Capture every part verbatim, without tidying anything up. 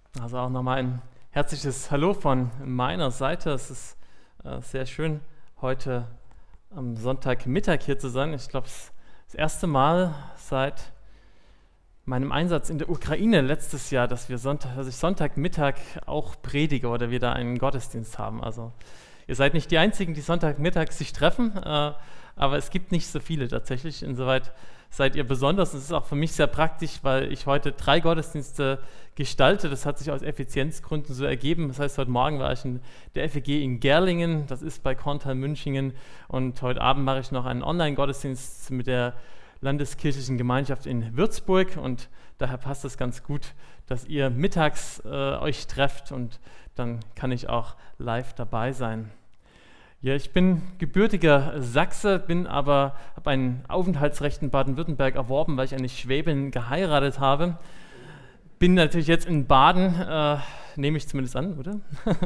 Also auch nochmal ein herzliches Hallo von meiner Seite. Es ist äh, sehr schön, heute am Sonntagmittag hier zu sein. Ich glaube, es ist das erste Mal seit meinem Einsatz in der Ukraine letztes Jahr, dass, wir Sonntag, dass ich Sonntagmittag auch predige oder wir da einen Gottesdienst haben. Also ihr seid nicht die Einzigen, die Sonntagmittag sich treffen, äh, aber es gibt nicht so viele tatsächlich. Insoweit seid ihr besonders. Es ist auch für mich sehr praktisch, weil ich heute drei Gottesdienste gestalte. Das hat sich aus Effizienzgründen so ergeben. Das heißt, heute Morgen war ich in der F E G in Gerlingen, das ist bei Korntal-Münchingen, und heute Abend mache ich noch einen Online-Gottesdienst mit der Landeskirchlichen Gemeinschaft in Würzburg, und daher passt es ganz gut, dass ihr mittags äh, euch trefft, und dann kann ich auch live dabei sein. Ja, ich bin gebürtiger Sachse, bin aber, habe ein Aufenthaltsrecht in Baden-Württemberg erworben, weil ich eine Schwäbin geheiratet habe. Bin natürlich jetzt in Baden, äh, nehme ich zumindest an, oder?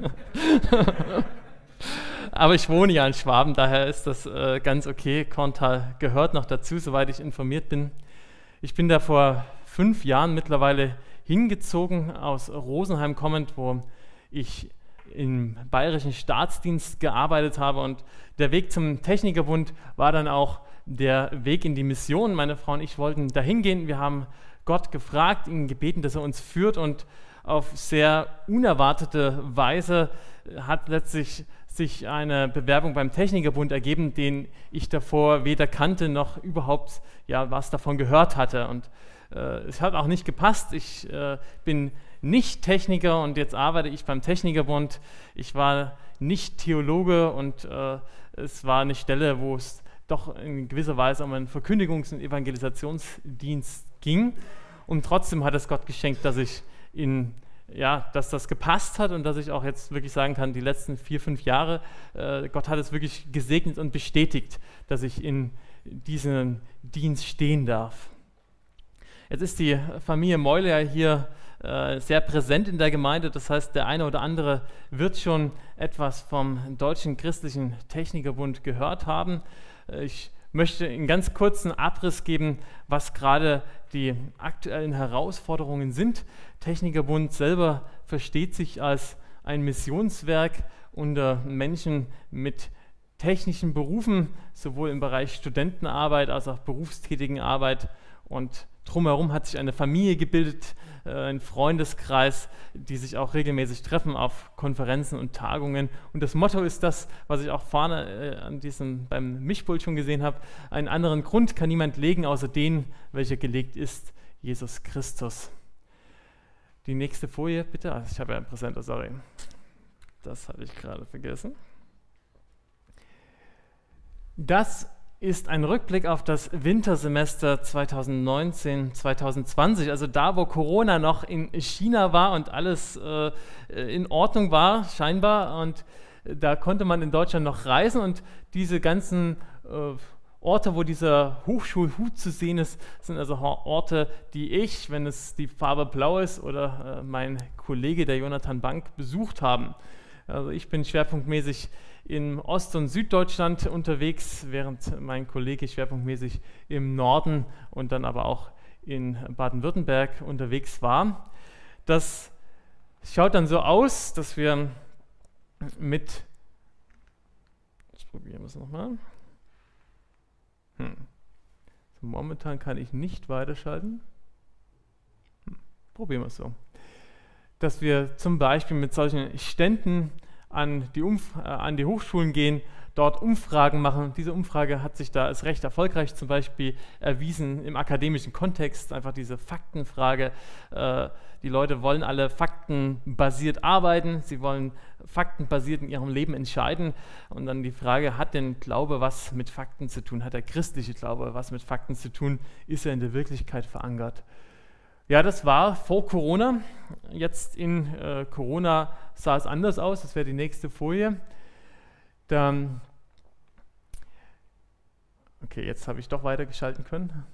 Aber ich wohne ja in Schwaben, daher ist das äh, ganz okay. Korntal gehört noch dazu, soweit ich informiert bin. Ich bin da vor fünf Jahren mittlerweile hingezogen, aus Rosenheim kommend, wo ich im Bayerischen Staatsdienst gearbeitet habe, und der Weg zum Technikerbund war dann auch der Weg in die Mission. Meine Frau und ich wollten dahin gehen. Wir haben Gott gefragt, ihn gebeten, dass er uns führt, und auf sehr unerwartete Weise hat letztlich sich eine Bewerbung beim Technikerbund ergeben, den ich davor weder kannte noch überhaupt ja, was davon gehört hatte. Und äh, es hat auch nicht gepasst. Ich äh, bin nicht Techniker und jetzt arbeite ich beim Technikerbund. Ich war nicht Theologe, und äh, es war eine Stelle, wo es doch in gewisser Weise um einen Verkündigungs- und Evangelisationsdienst ging. Und trotzdem hat es Gott geschenkt, dass ich in ja, dass das gepasst hat, und dass ich auch jetzt wirklich sagen kann, die letzten vier, fünf Jahre, äh, Gott hat es wirklich gesegnet und bestätigt, dass ich in diesem Dienst stehen darf. Jetzt ist die Familie Meule ja hier äh, sehr präsent in der Gemeinde, das heißt, der eine oder andere wird schon etwas vom Deutschen Christlichen Technikerbund gehört haben. Äh, ich möchte einen ganz kurzen Abriss geben, was gerade die aktuellen Herausforderungen sind. Technikerbund selber versteht sich als ein Missionswerk unter Menschen mit technischen Berufen, sowohl im Bereich Studentenarbeit als auch berufstätigen Arbeit, und drumherum hat sich eine Familie gebildet, äh, ein Freundeskreis, die sich auch regelmäßig treffen auf Konferenzen und Tagungen. Und das Motto ist das, was ich auch vorne äh, an diesem, beim Mischpult schon gesehen habe: Einen anderen Grund kann niemand legen, außer den, welcher gelegt ist, Jesus Christus. Die nächste Folie, bitte. Also ich habe ja einen Präsenter, sorry. Das habe ich gerade vergessen. Das ist ein Rückblick auf das Wintersemester zweitausendneunzehn zweitausendzwanzig, also da, wo Corona noch in China war und alles äh, in Ordnung war, scheinbar, und da konnte man in Deutschland noch reisen, und diese ganzen äh, Orte, wo dieser Hochschulhut zu sehen ist, sind also Orte, die ich, wenn es die Farbe blau ist, oder äh, mein Kollege, der Jonathan Bank, besucht haben. Also ich bin schwerpunktmäßig in Ost- und Süddeutschland unterwegs, während mein Kollege schwerpunktmäßig im Norden und dann aber auch in Baden-Württemberg unterwegs war. Das schaut dann so aus, dass wir mit, jetzt probieren wir es nochmal. Hm. So, momentan kann ich nicht weiterschalten. Hm. Probieren wir es so. Dass wir zum Beispiel mit solchen Ständen an die, Umf- äh, an die Hochschulen gehen, dort Umfragen machen. Diese Umfrage hat sich da als recht erfolgreich zum Beispiel erwiesen im akademischen Kontext, einfach diese Faktenfrage. Äh, die Leute wollen alle faktenbasiert arbeiten, sie wollen faktenbasiert in ihrem Leben entscheiden, und dann die Frage: Hat denn Glaube was mit Fakten zu tun? Hat der christliche Glaube was mit Fakten zu tun? Ist er in der Wirklichkeit verankert? Ja, das war vor Corona. Jetzt in äh, Corona sah es anders aus. Das wäre die nächste Folie. Da, okay, jetzt habe ich doch weitergeschalten können.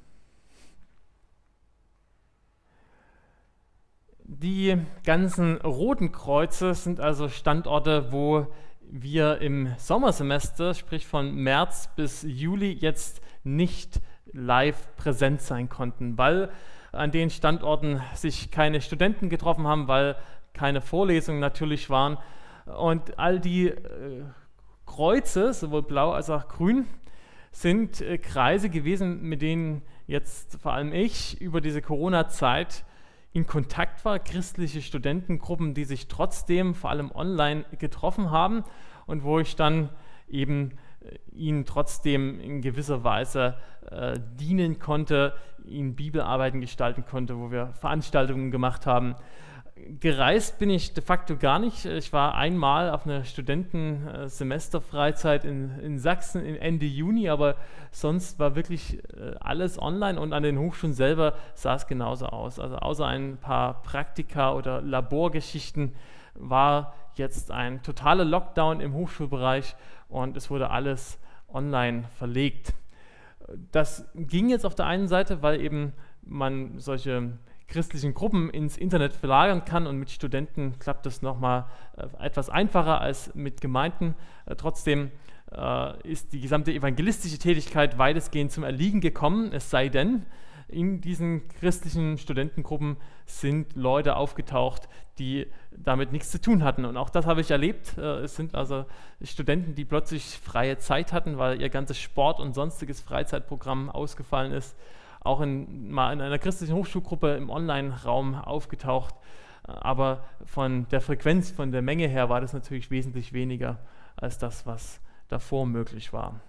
Die ganzen roten Kreuze sind also Standorte, wo wir im Sommersemester, sprich von März bis Juli, jetzt nicht live präsent sein konnten, weil an den Standorten sich keine Studenten getroffen haben, weil keine Vorlesungen natürlich waren. Und all die äh, Kreuze, sowohl blau als auch grün, sind äh, Kreise gewesen, mit denen jetzt vor allem ich über diese Corona-Zeit in Kontakt war, christliche Studentengruppen, die sich trotzdem vor allem online getroffen haben und wo ich dann eben äh, ihnen trotzdem in gewisser Weise äh, dienen konnte, ihnen Bibelarbeiten gestalten konnte, wo wir Veranstaltungen gemacht haben. Gereist bin ich de facto gar nicht. Ich war einmal auf einer Studentensemesterfreizeit in, in Sachsen in Ende Juni, aber sonst war wirklich alles online und an den Hochschulen selber sah es genauso aus. Also außer ein paar Praktika oder Laborgeschichten war jetzt ein totaler Lockdown im Hochschulbereich und es wurde alles online verlegt. Das ging jetzt auf der einen Seite, weil eben man solche christlichen Gruppen ins Internet verlagern kann und mit Studenten klappt das nochmal äh, etwas einfacher als mit Gemeinden. Äh, trotzdem äh, ist die gesamte evangelistische Tätigkeit weitestgehend zum Erliegen gekommen, es sei denn, in diesen christlichen Studentengruppen sind Leute aufgetaucht, die damit nichts zu tun hatten. Und auch das habe ich erlebt. Äh, es sind also Studenten, die plötzlich freie Zeit hatten, weil ihr ganzes Sport- und sonstiges Freizeitprogramm ausgefallen ist, auch in, mal in einer christlichen Hochschulgruppe im Online-Raum aufgetaucht. Aber von der Frequenz, von der Menge her war das natürlich wesentlich weniger als das, was davor möglich war.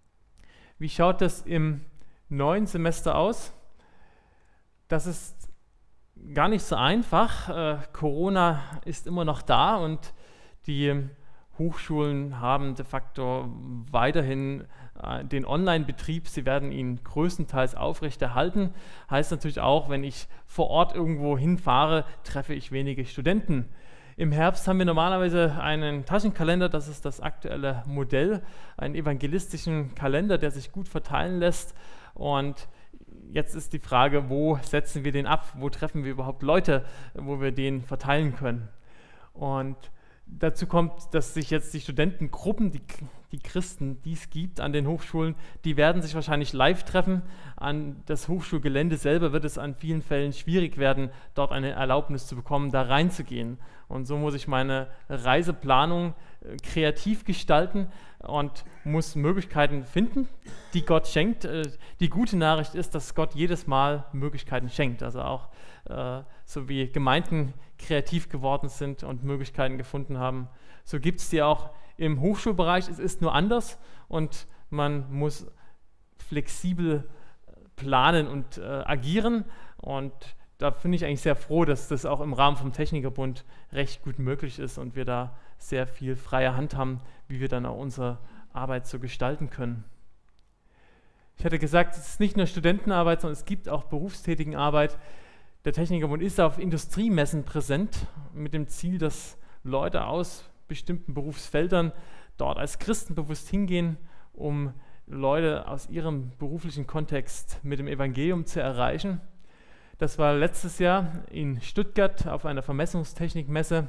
Wie schaut das im neuen Semester aus? Das ist gar nicht so einfach. Äh, Corona ist immer noch da und die Hochschulen haben de facto weiterhin äh, den Online-Betrieb, sie werden ihn größtenteils aufrechterhalten. Heißt natürlich auch, wenn ich vor Ort irgendwo hinfahre, treffe ich wenige Studenten. Im Herbst haben wir normalerweise einen Taschenkalender, das ist das aktuelle Modell, einen evangelistischen Kalender, der sich gut verteilen lässt. Und jetzt ist die Frage, wo setzen wir den ab? Wo treffen wir überhaupt Leute, wo wir den verteilen können? Und dazu kommt, dass sich jetzt die Studentengruppen, die, die Christen, die es gibt an den Hochschulen, die werden sich wahrscheinlich live treffen. An das Hochschulgelände selber wird es an vielen Fällen schwierig werden, dort eine Erlaubnis zu bekommen, da reinzugehen. Und so muss ich meine Reiseplanung äh, kreativ gestalten und muss Möglichkeiten finden, die Gott schenkt. Äh, die gute Nachricht ist, dass Gott jedes Mal Möglichkeiten schenkt. Also auch äh, so wie Gemeinden kreativ geworden sind und Möglichkeiten gefunden haben, so gibt es die auch im Hochschulbereich. Es ist nur anders und man muss flexibel planen und äh, agieren. Und da bin ich eigentlich sehr froh, dass das auch im Rahmen vom Technikerbund recht gut möglich ist und wir da sehr viel freie Hand haben, wie wir dann auch unsere Arbeit so gestalten können. Ich hatte gesagt, es ist nicht nur Studentenarbeit, sondern es gibt auch Berufstätigenarbeit. Der Technikerbund ist auf Industriemessen präsent, mit dem Ziel, dass Leute aus bestimmten Berufsfeldern dort als Christen bewusst hingehen, um Leute aus ihrem beruflichen Kontext mit dem Evangelium zu erreichen. Das war letztes Jahr in Stuttgart auf einer Vermessungstechnikmesse.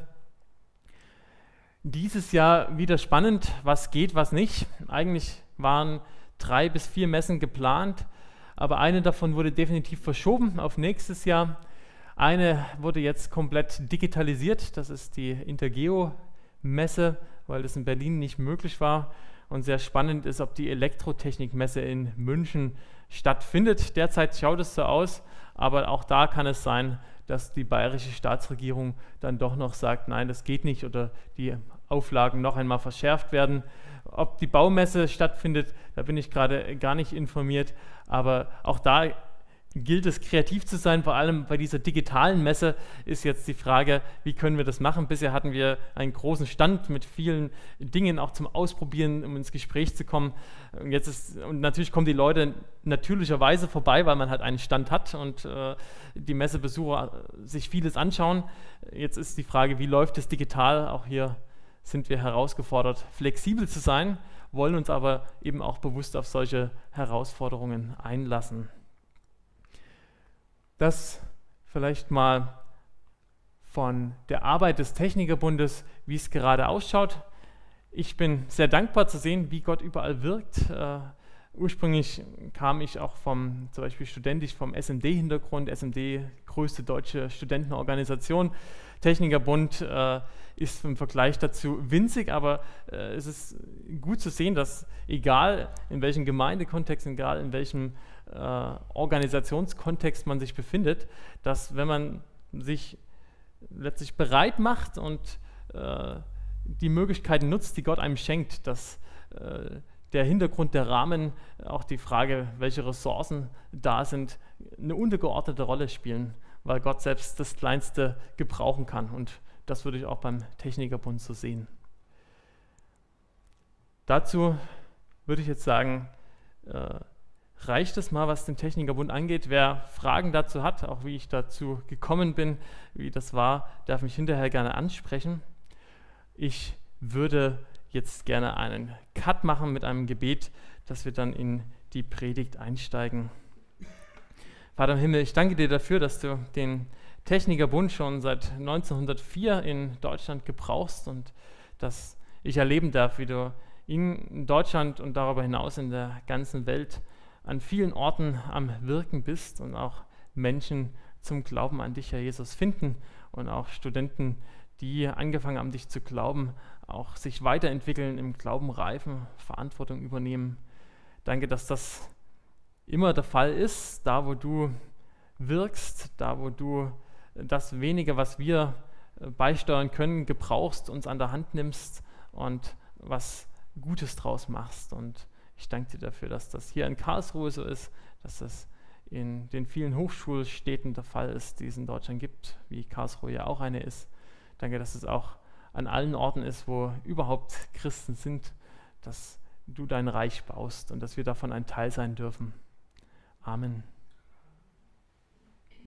Dieses Jahr wieder spannend, was geht, was nicht. Eigentlich waren drei bis vier Messen geplant, aber eine davon wurde definitiv verschoben auf nächstes Jahr. Eine wurde jetzt komplett digitalisiert, das ist die Intergeo-Messe, weil das in Berlin nicht möglich war. Und sehr spannend ist, ob die Elektrotechnikmesse in München stattfindet. Derzeit schaut es so aus, aber auch da kann es sein, dass die bayerische Staatsregierung dann doch noch sagt, nein, das geht nicht oder die Auflagen noch einmal verschärft werden. Ob die Baumesse stattfindet, da bin ich gerade gar nicht informiert, aber auch da gilt es, kreativ zu sein. Vor allem bei dieser digitalen Messe ist jetzt die Frage, wie können wir das machen? Bisher hatten wir einen großen Stand mit vielen Dingen auch zum Ausprobieren, um ins Gespräch zu kommen. Und, jetzt ist, und natürlich kommen die Leute natürlicherweise vorbei, weil man halt einen Stand hat und äh, die Messebesucher sich vieles anschauen. Jetzt ist die Frage, wie läuft es digital? Auch hier sind wir herausgefordert, flexibel zu sein, wollen uns aber eben auch bewusst auf solche Herausforderungen einlassen. Das vielleicht mal von der Arbeit des Technikerbundes, wie es gerade ausschaut. Ich bin sehr dankbar zu sehen, wie Gott überall wirkt, äh, Ursprünglich kam ich auch vom, zum Beispiel studentisch vom S M D-Hintergrund, S M D, größte deutsche Studentenorganisation. Technikerbund äh, ist im Vergleich dazu winzig, aber äh, es ist gut zu sehen, dass egal in welchem Gemeindekontext, egal in welchem äh, Organisationskontext man sich befindet, dass wenn man sich letztlich bereit macht und äh, die Möglichkeiten nutzt, die Gott einem schenkt, dass äh, der Hintergrund, der Rahmen, auch die Frage, welche Ressourcen da sind, eine untergeordnete Rolle spielen, weil Gott selbst das Kleinste gebrauchen kann. Und das würde ich auch beim Technikerbund so sehen. Dazu würde ich jetzt sagen, äh, reicht es mal, was den Technikerbund angeht. Wer Fragen dazu hat, auch wie ich dazu gekommen bin, wie das war, darf mich hinterher gerne ansprechen. Ich würde jetzt gerne einen Cut machen mit einem Gebet, dass wir dann in die Predigt einsteigen. Vater im Himmel, ich danke dir dafür, dass du den Technikerbund schon seit neunzehnhundertvier in Deutschland gebrauchst und dass ich erleben darf, wie du in Deutschland und darüber hinaus in der ganzen Welt an vielen Orten am Wirken bist und auch Menschen zum Glauben an dich, Herr Jesus, finden und auch Studenten, die angefangen haben, dich zu glauben, auch sich weiterentwickeln, im Glauben reifen, Verantwortung übernehmen. Danke, dass das immer der Fall ist, da wo du wirkst, da wo du das Wenige, was wir beisteuern können, gebrauchst, uns an der Hand nimmst und was Gutes draus machst. Und ich danke dir dafür, dass das hier in Karlsruhe so ist, dass das in den vielen Hochschulstädten der Fall ist, die es in Deutschland gibt, wie Karlsruhe ja auch eine ist. Danke, dass es auch an allen Orten ist, wo überhaupt Christen sind, dass du dein Reich baust und dass wir davon ein Teil sein dürfen. Amen.